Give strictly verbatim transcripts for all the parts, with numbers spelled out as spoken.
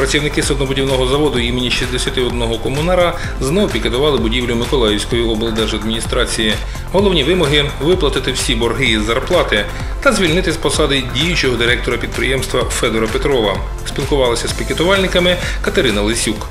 працівники суднобудівного заводу імені шістдесят одного комунара знову пікетували будівлю Миколаївської облдержадміністрації. Головні вимоги – виплатити всі борги із зарплати та звільнити з посади діючого директора підприємства Федора Петрова. Спілкувалася з пікетувальниками Катерина Лисюк.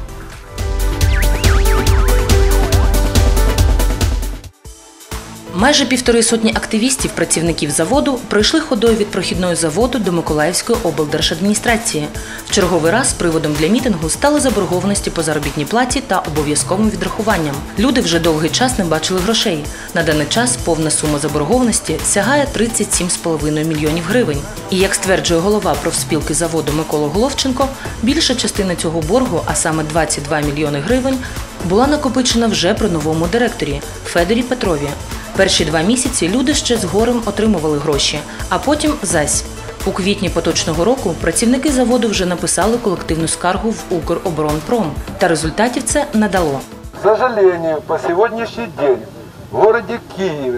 Майже півтори сотні активістів, працівників заводу, пройшли ходою від прохідної заводу до Миколаївської облдержадміністрації. В черговий раз приводом для мітингу стали заборгованості по заробітній платі та обов'язковим відрахуванням. Люди вже довгий час не бачили грошей. На даний час повна сума заборгованості сягає тридцять сім з половиною мільйонів гривень. І, як стверджує голова профспілки заводу Микола Головченко, більша частина цього боргу, а саме двадцять два мільйони гривень, була накопичена вже при новому директорі – Федорі Петрові. Перші два місяці люди ще з горем отримували гроші, а потім – зась. У квітні поточного року працівники заводу вже написали колективну скаргу в Укроборонпром, та результатів це не дало. К сожалению, по сьогоднішній день в городе Киеве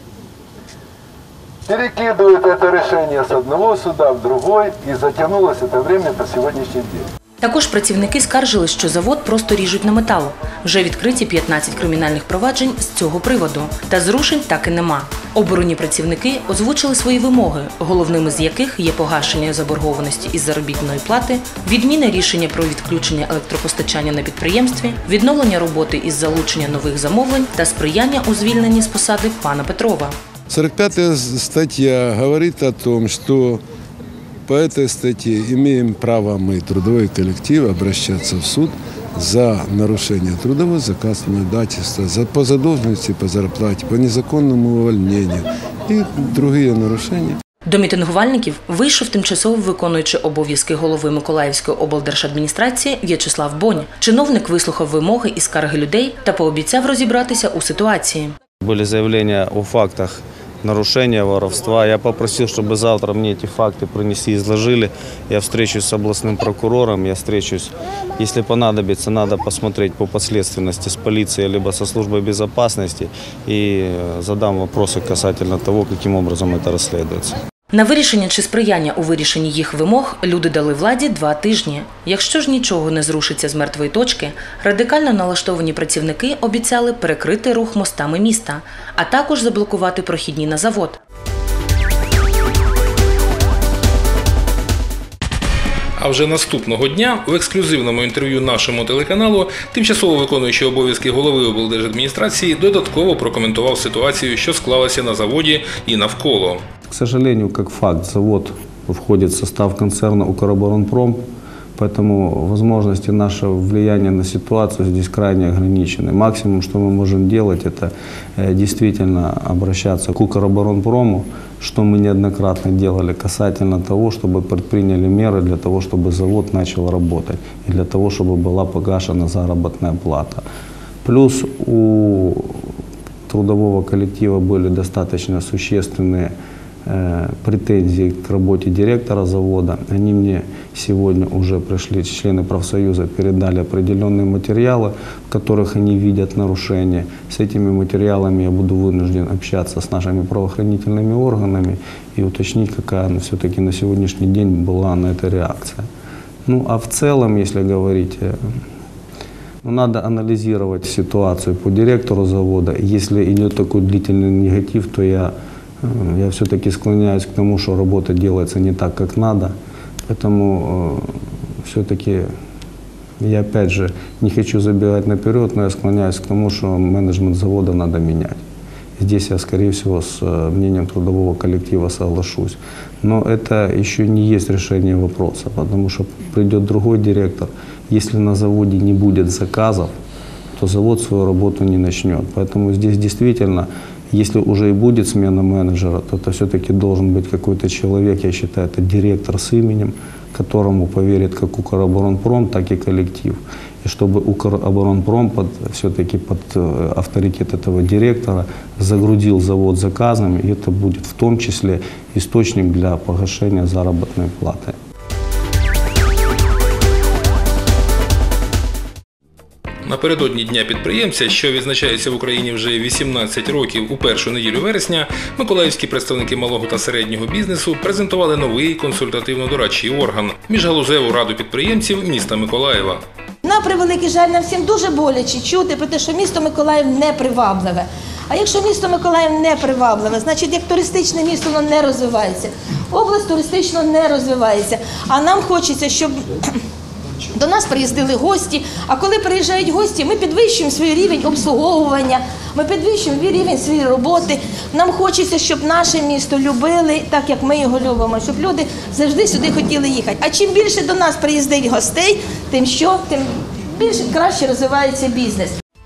перекидывают это решение с одного суда в другой, и затянулось это время по сьогоднішній день. Також працівники скаржили, що завод просто ріжуть на метал. Вже відкриті п'ятнадцять кримінальних проваджень з цього приводу. Та зрушень так і нема. Оборонні працівники озвучили свої вимоги, головними з яких є погашення заборгованості із заробітної плати, відміна рішення про відключення електропостачання на підприємстві, відновлення роботи із залучення нових замовлень та сприяння у звільненні з посади пана Петрова. сорок пятая статья говорит о том, что по этой статье имеем право мы, трудовой коллектив, обращаться в суд за нарушение трудового законодательства, за по задолженности по зарплате, по незаконному увольнению и другие нарушения. До мітингувальників вийшов тимчасово виконуючий обов'язки голови Миколаївської облдержадміністрації В'ячеслав Бонь. Чиновник вислухав вимоги і скарги людей та пообіцяв розібратися у ситуації. Були заявлення у фактах нарушения, воровства. Я попросил, чтобы завтра мне эти факты принесли, изложили. Я встречусь с областным прокурором, я встречусь, если понадобится, надо посмотреть по подследственности с полицией либо со службой безопасности и задам вопросы касательно того, каким образом это расследуется. На вирішення чи сприяння у вирішенні їх вимог люди дали владі два тижні. Якщо ж нічого не зрушиться з мертвої точки, радикально налаштовані працівники обіцяли перекрити рух мостами міста, а також заблокувати прохідні на завод. А вже наступного дня в ексклюзивному інтерв'ю нашому телеканалу тимчасово виконуючий обов'язки голови облдержадміністрації додатково прокоментував ситуацію, що склалася на заводі і навколо. К сожалению, как факт, завод входит в состав концерна Укроборонпром, поэтому возможности нашего влияния на ситуацию здесь крайне ограничены. Максимум, что мы можем делать, это действительно обращаться к Укроборонпрому, что мы неоднократно делали касательно того, чтобы предприняли меры для того, чтобы завод начал работать и для того, чтобы была погашена заработная плата. Плюс у трудового коллектива были достаточно существенные претензии к работе директора завода. Они мне сегодня уже пришли, члены профсоюза, передали определенные материалы, в которых они видят нарушения. С этими материалами я буду вынужден общаться с нашими правоохранительными органами и уточнить, какая все-таки на сегодняшний день была на это реакция. Ну а в целом, если говорить, ну, надо анализировать ситуацию по директору завода. Если идет такой длительный негатив, то я Я все-таки склоняюсь к тому, что работа делается не так, как надо. Поэтому э, все-таки я опять же не хочу забегать наперед, но я склоняюсь к тому, что менеджмент завода надо менять. Здесь я, скорее всего, с мнением трудового коллектива соглашусь. Но это еще не есть решение вопроса, потому что придет другой директор. Если на заводе не будет заказов, то завод свою работу не начнет. Поэтому здесь действительно, если уже и будет смена менеджера, то это все-таки должен быть какой-то человек, я считаю, это директор с именем, которому поверит как Укроборонпром, так и коллектив. И чтобы Укроборонпром под, все-таки под авторитет этого директора загрузил завод заказами, и это будет в том числе источник для погашения заработной платы. Напередодні Дня підприємця, що відзначається в Україні вже вісімнадцять років у першу неділю вересня, миколаївські представники малого та середнього бізнесу презентували новий консультативно-дорадчий орган – Міжгалузеву раду підприємців міста Миколаєва. На превеликий жаль, нам всім дуже боляче чути про те, що місто Миколаїв не привабливе. А якщо місто Миколаїв не привабливе, значить як туристичне місто воно не розвивається. Область туристично не розвивається. А нам хочеться, щоб до нас приїздили гості, а коли приїжджають гості, ми підвищуємо свій рівень обслуговування, ми підвищуємо рівень своєї роботи. Нам хочеться, щоб наше місто любили так, як ми його любимо, щоб люди завжди сюди хотіли їхати. А чим більше до нас приїздить гостей, тим що, тим більше краще розвивається бізнес.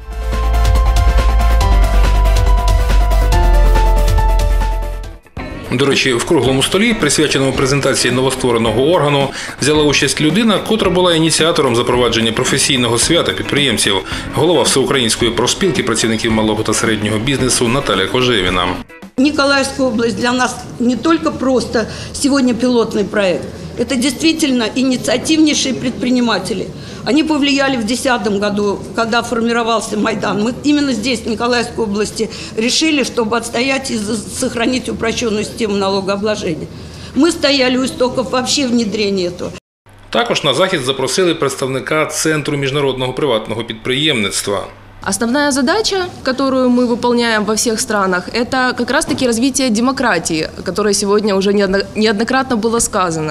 До речі, в круглому столі, присвяченому презентації новоствореного органу, взяла участь людина, котра була ініціатором запровадження професійного свята підприємців, голова Всеукраїнської профспілки працівників малого та середнього бізнесу Наталя Кожевіна. Николаевская область для нас не только просто сегодня пилотный проект, это действительно инициативнейшие предприниматели. Они повлияли в две тысячи десятом году, когда формировался Майдан. Мы именно здесь, в Николаевской области, решили, чтобы отстоять и сохранить упрощенную систему налогообложения. Мы стояли у истоков вообще внедрения этого. Також на захід запросили представника Центру міжнародного приватного підприємництва. Основная задача, которую мы выполняем во всех странах, это как раз-таки развитие демократии, о которой сегодня уже неоднократно было сказано.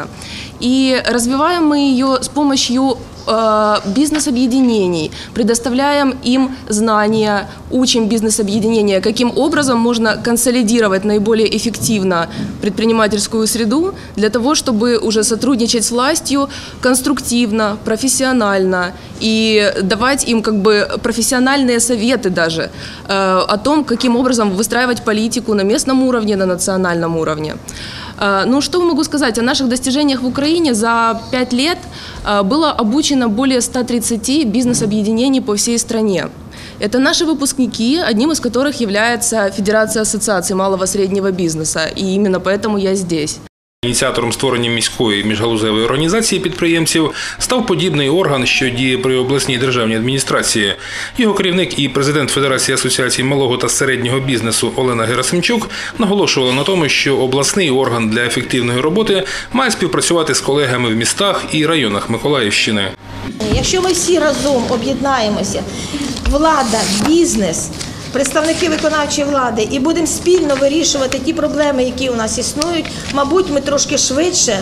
И развиваем мы ее с помощью бизнес-объединений, предоставляем им знания, учим бизнес-объединения, каким образом можно консолидировать наиболее эффективно предпринимательскую среду для того, чтобы уже сотрудничать с властью конструктивно, профессионально и давать им как бы профессиональные советы даже э, о том, каким образом выстраивать политику на местном уровне, на национальном уровне. Ну, что могу сказать о наших достижениях в Украине? За пять лет было обучено более ста тридцати бизнес-объединений по всей стране. Это наши выпускники, одним из которых является Федерация ассоциаций малого и среднего бизнеса, и именно поэтому я здесь. Ініціатором створення міської міжгалузевої організації підприємців став подібний орган, що діє при обласній державній адміністрації. Його керівник і президент Федерації асоціацій малого та середнього бізнесу Олена Герасимчук наголошувала на тому, що обласний орган для ефективної роботи має співпрацювати з колегами в містах і районах Миколаївщини. Якщо ми всі разом об'єднаємося, влада, бізнес, представники виконавчої влади, і будемо спільно вирішувати ті проблеми, які у нас існують, мабуть, ми трошки швидше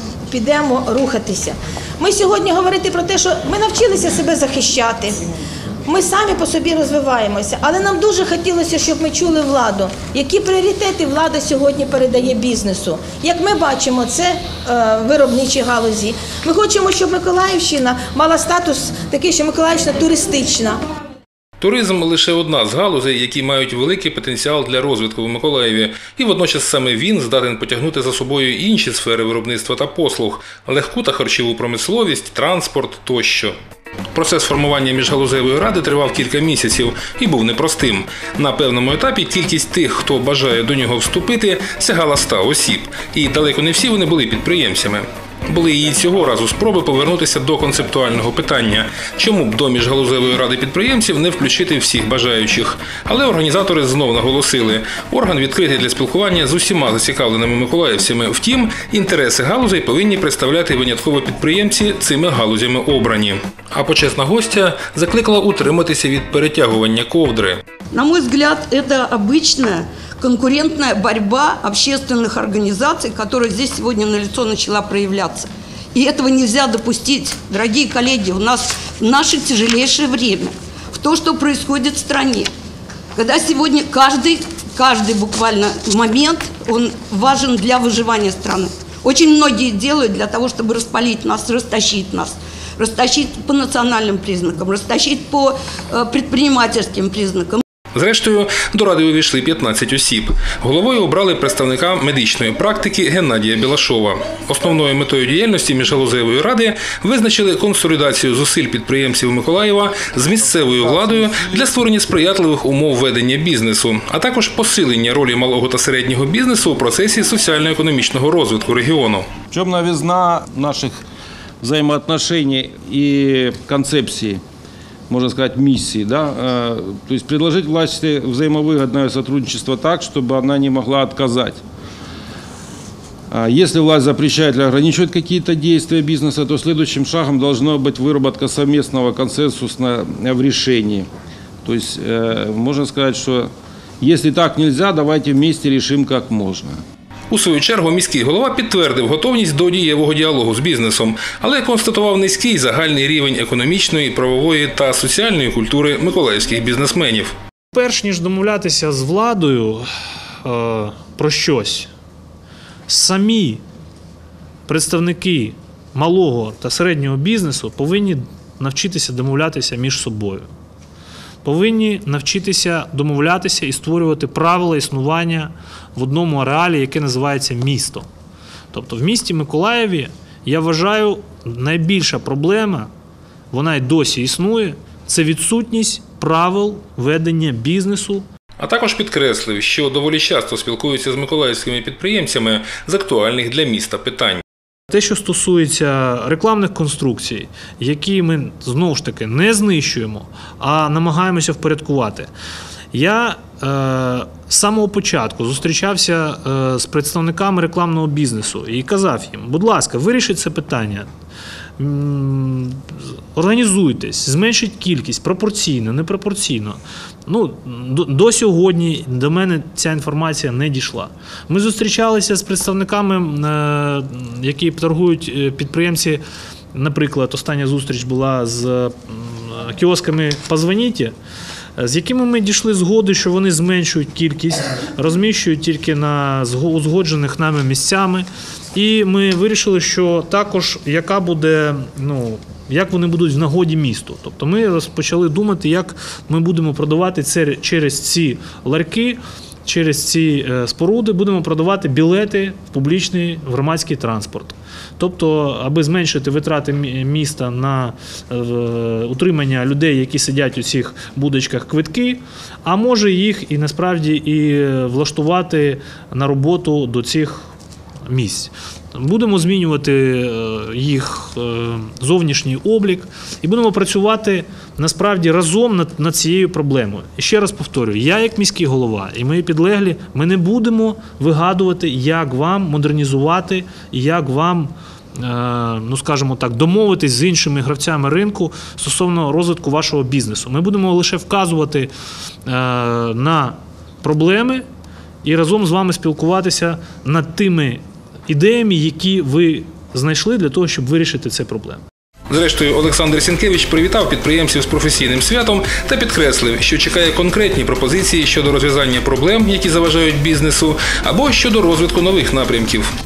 підемо рухатися. Ми сьогодні говорити про те, що ми навчилися себе захищати, ми самі по собі розвиваємося, але нам дуже хотілося, щоб ми чули владу, які пріоритети влада сьогодні передає бізнесу. Як ми бачимо, це е, виробничі галузі. Ми хочемо, щоб Миколаївщина мала статус такий, що Миколаївщина туристична. Туризм – лише одна з галузей, які мають великий потенціал для розвитку в Миколаєві. І водночас саме він здатен потягнути за собою інші сфери виробництва та послуг – легку та харчову промисловість, транспорт тощо. Процес формування міжгалузевої ради тривав кілька місяців і був непростим. На певному етапі кількість тих, хто бажає до нього вступити, сягала ста осіб. І далеко не всі вони були підприємцями. Були і цього разу спроби повернутися до концептуального питання, чому б до міжгалузевої ради підприємців не включити всіх бажаючих. Але організатори знов наголосили, орган відкритий для спілкування з усіма зацікавленими миколаївцями. Втім, інтереси галузей повинні представляти винятково підприємці, цими галузями обрані. А почесна гостя закликала утриматися від перетягування ковдри. На мой взгляд, это обычная конкурентная борьба общественных организаций, которая здесь сегодня налицо начала проявляться. И этого нельзя допустить, дорогие коллеги, у нас в наше тяжелейшее время, в то, что происходит в стране. Когда сегодня каждый, каждый буквально момент, он важен для выживания страны. Очень многие делают для того, чтобы распалить нас, растащить нас. Растащить по национальным признакам, растащить по предпринимательским признакам. Зрештою, до ради увійшли п'ятнадцять осіб. Головою обрали представника медичної практики Геннадія Білашова. Основною метою діяльності міжгалузевої ради визначили консолідацію зусиль підприємців Миколаєва з місцевою владою для створення сприятливих умов ведення бізнесу, а також посилення ролі малого та середнього бізнесу у процесі соціально-економічного розвитку регіону. В чем новизна наших взаимоотношений и концепций? можно сказать, миссии, да, то есть предложить власти взаимовыгодное сотрудничество так, чтобы она не могла отказать. Если власть запрещает или ограничивает какие-то действия бизнеса, то следующим шагом должна быть выработка совместного консенсуса в решении. То есть можно сказать, что если так нельзя, давайте вместе решим как можно. У свою чергу міський голова підтвердив готовність до дієвого діалогу з бізнесом, але констатував низький загальний рівень економічної, правової та соціальної культури миколаївських бізнесменів. Перш ніж домовлятися з владою е, про щось, самі представники малого та середнього бізнесу повинні навчитися домовлятися між собою. Повинні навчитися домовлятися і створювати правила існування в одному ареалі, яке називається місто. Тобто в місті Миколаєві, я вважаю, найбільша проблема, вона й досі існує, це відсутність правил ведення бізнесу. А також підкреслив, що доволі часто спілкуються з миколаївськими підприємцями з актуальних для міста питань. Те, що стосується рекламних конструкцій, які ми, знову ж таки, не знищуємо, а намагаємося впорядкувати. Я е, з самого початку зустрічався е, з представниками рекламного бізнесу і казав їм, будь ласка, вирішіть це питання, м, організуйтесь, зменшіть кількість, пропорційно, непропорційно. Ну, до, до сьогодні до мене ця інформація не дійшла. Ми зустрічалися з представниками, е, які торгують підприємці, наприклад, остання зустріч була з е, кіосками «Позвоніть», з якими ми дійшли згоди, що вони зменшують кількість, розміщують тільки на узгоджених нами місцями. І ми вирішили, що також яка буде, ну, як вони будуть в нагоді місту. Тобто ми розпочали думати, як ми будемо продавати це через ці ларьки, через ці споруди, будемо продавати білети в публічний в громадський транспорт. Тобто, аби зменшити витрати міста на утримання людей, які сидять у цих будочках, квитки, а може їх і насправді і влаштувати на роботу до цих місць. Будемо змінювати їх зовнішній облік і будемо працювати насправді разом над, над цією проблемою. І ще раз повторюю, я як міський голова і мої підлеглі, ми не будемо вигадувати, як вам модернізувати і як вам, ну скажімо так, домовитись з іншими гравцями ринку стосовно розвитку вашого бізнесу. Ми будемо лише вказувати на проблеми і разом з вами спілкуватися над тими ідеями, які ви знайшли для того, щоб вирішити ці проблеми. Зрештою, Олександр Сінкевич привітав підприємців з професійним святом та підкреслив, що чекає конкретні пропозиції щодо розв'язання проблем, які заважають бізнесу, або щодо розвитку нових напрямків.